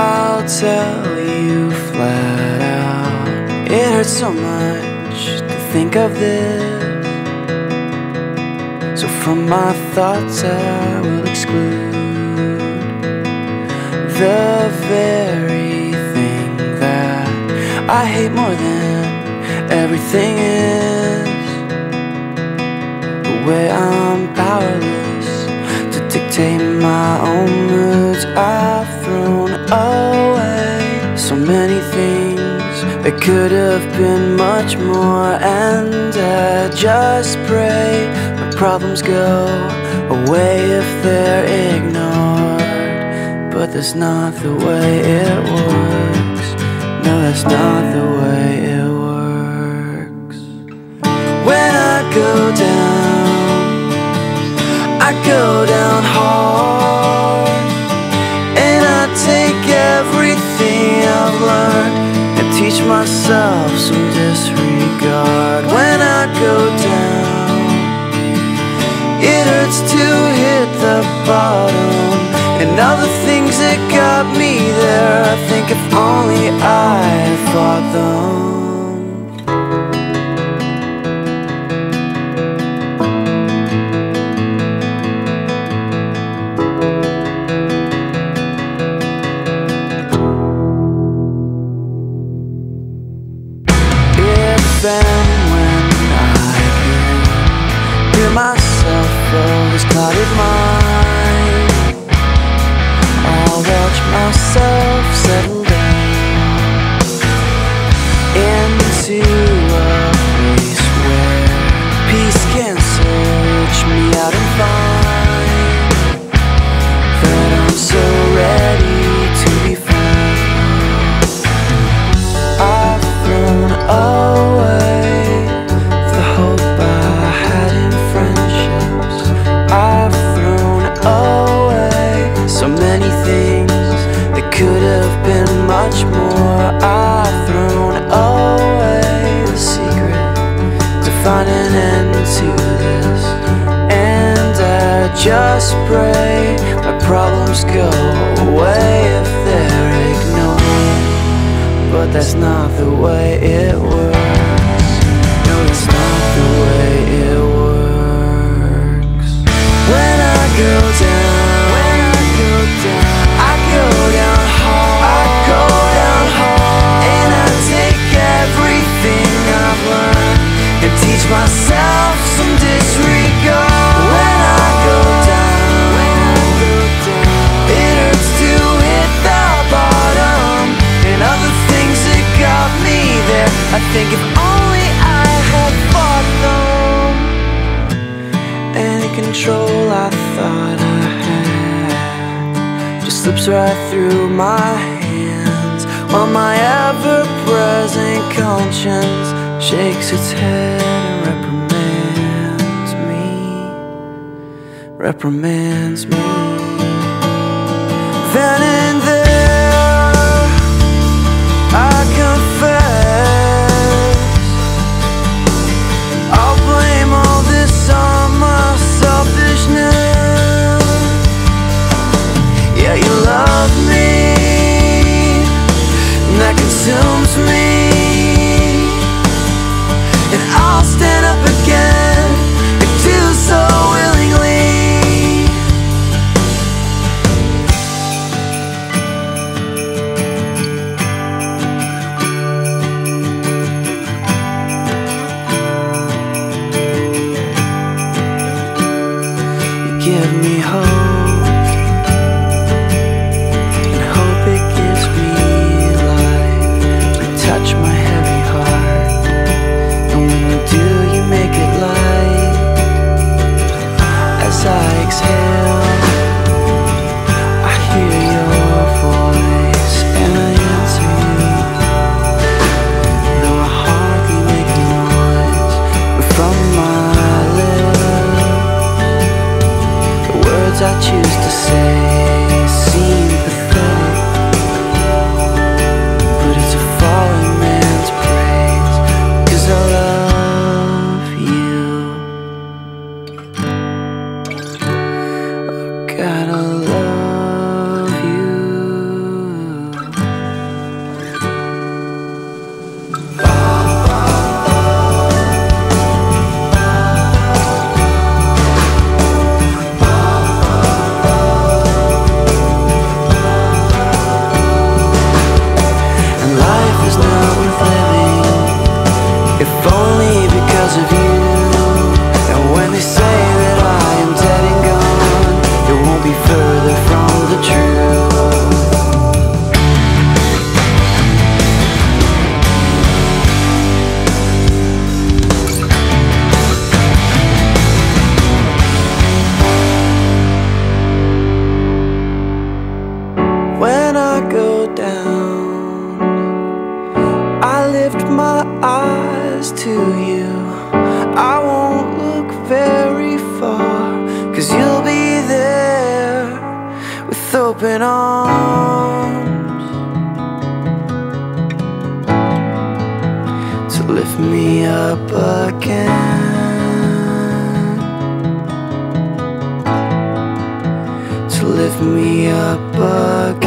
I'll tell you flat out, it hurts so much to think of this. So from my thoughts I will exclude the very thing that I hate more than everything is. The way I'm powerless to dictate my own moods. I've thrown away so many things that could have been much more, and I just pray my problems go away if they're ignored. But that's not the way it works. No, that's not the way it works. When I go down, I go down hard, and I take everything I've learned and teach myself some disregard. When I go down, it hurts to hit the bottom, and all the things that got me there, I think if only I had fought them. If and when I hear myself from this clouded mind, I'll watch myself settle down into a place where peace can search me out and find that I'm so ready to be found. I've thrown away the hope I had in friendships. I've thrown away so many things that could have been much more. I've thrown away the secret to find an end to this, and I just pray my problems go away if they're ignored. But that's not the way it works. No, it's not the way it works. When I go down, I go down hard, and I take everything I've learned and teach myself some disregard. When I go down, it hurts to hit the bottom, and other things that got me there, I think if only I had fought them. Any control I thought I had just slips right through my hands, while my ever-present conscience shakes its head and reprimands me. Then and there, I confess, I'll blame all this on my selfishness. Yeah, you love me, and that consumes me, and I'll stand up again and do so willingly. You give me hope, and hope it gives me life. You touch my heavy heart, and when you do, you make it light. As I exhale, I hear your voice, and I answer you, though I hardly make a noise. But from my lips, the words I closest to you, I won't look very far, 'cause you'll be there with open arms to lift me up again, to lift me up again.